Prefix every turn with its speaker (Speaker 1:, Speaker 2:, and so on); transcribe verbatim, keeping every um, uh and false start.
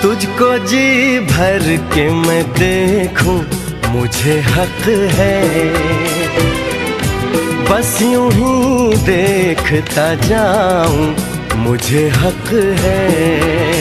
Speaker 1: तुझको जी भर के मैं देखूं मुझे हक है, बस यूं ही देखता जाऊं मुझे हक है।